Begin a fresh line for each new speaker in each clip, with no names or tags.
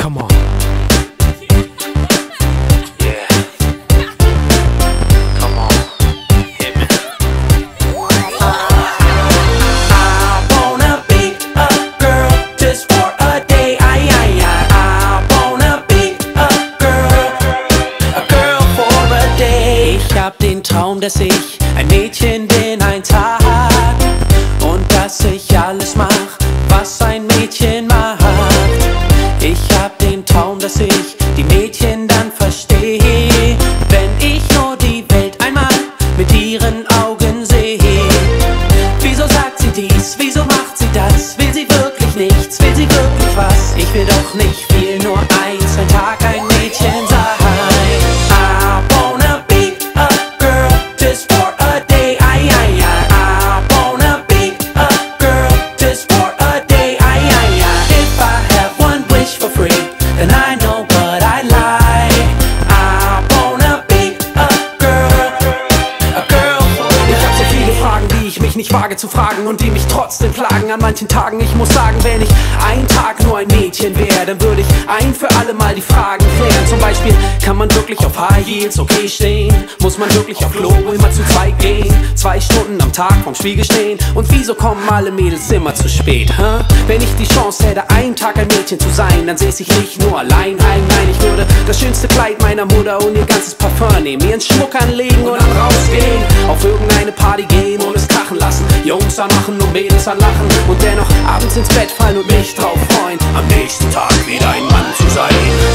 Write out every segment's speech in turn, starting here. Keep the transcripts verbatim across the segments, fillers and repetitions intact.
Come on.
Yeah. Come on. Hit me.
I wanna be a girl just for a day. I, I, I, I wanna be a girl, a girl for a day. Ich hab den Traum, dass ich ein Mädchen bin, ein Tag, und dass ich alles mach, was ein Mädchen macht. Ich hab den Traum, dass ich die Mädchen dann verstehe, wenn ich nur die Welt einmal mit ihren Augen sehe. Wieso sagt sie dies, wieso macht sie das? Will sie wirklich nichts, will sie wirklich was? Ich will doch nicht viel, nur eins, ein Tag ein Mädchen sein. I wanna be a girl just for a day. I, I, I, I wanna be a girl just for a day. I, I, I, if I have one wish for free, then I know what I like. I wanna be a girl, a girl for a day.
Ich hab so viele Fragen, die ich mich nicht wage zu fragen und die mich trotzdem plagen an manchen Tagen. Ich muss sagen, wenn ich einen Tag nur ein Mädchen wäre, dann würde ich ein für alle Mal die Fragen klären. Zum Beispiel, kann man wirklich auf High Heels okay stehen? Muss man wirklich auf Klo immer zu zweit gehen? Zwei Stunden am Tag vorm Spiegel stehen? Und wieso kommen alle Mädels immer zu spät? Huh? Wenn ich die Chance hätte, einen Tag ein Mädchen zu sein, dann säße ich nicht nur allein heim. Nein, ich würde das schönste Kleid meiner Mutter und ihr ganzes Parfum nehmen, ihren Schmuck anlegen und dann rausgehen, auf irgendeine Party gehen und es krachen lassen, Jungs anmachen und Mädels anlachen und dennoch abends ins Bett fallen und mich drauf freuen, am nächsten Tag wieder ein Mann zu sein.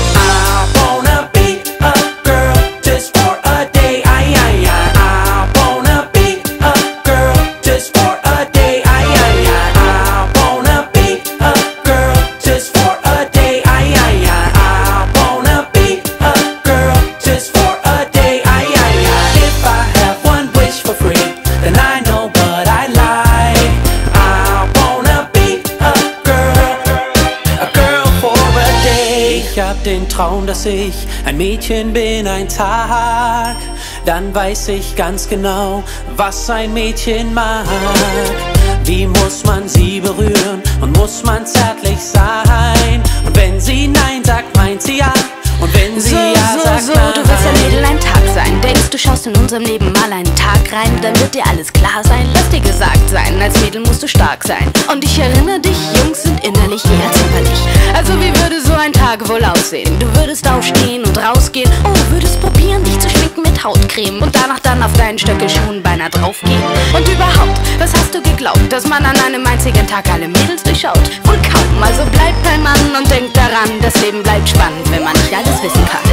I wanna be a girl just for a day. I, I, I, I wanna be a girl just for a day. I, I, I, I wanna be a girl just for a day. I, I, I, I wanna be a girl just for a day. I, I, I, if I have one wish for free, then I know what I like. I wanna be a girl, a girl for a day. Ich hab den Traum, dass ich ein Mädchen bin, ein Tag, dann weiß ich ganz genau, was ein Mädchen mag. Wie muss man sie berühren und muss man zärtlich sein? Und wenn sie Nein sagt, meint sie ja. Und wenn sie
So,
ja
so,
sagt,
so,
nein.
du willst ein Mädel ein Tag sein. Denkst, du schaust in unserem Leben mal einen Tag rein, dann wird dir alles klar sein. Lass dir gesagt sein, als Mädel musst du stark sein. Und ich erinnere dich, Jungs sind innerlich eher zimperlich. Also wie würde so ein Tag wohl aussehen? Du würdest aufstehen und rausgehen. Oh, würdest probieren, dich zu schminken mit Hautcreme und danach dann auf deinen Stöckelschuhen beinahe draufgehen. Und überhaupt, was hast du geglaubt, dass man an einem einzigen Tag alle Mädels durchschaut? Wohl kaum, also bleib kein Mann und denk daran, das Leben bleibt spannend, wenn man nicht alles wissen kann.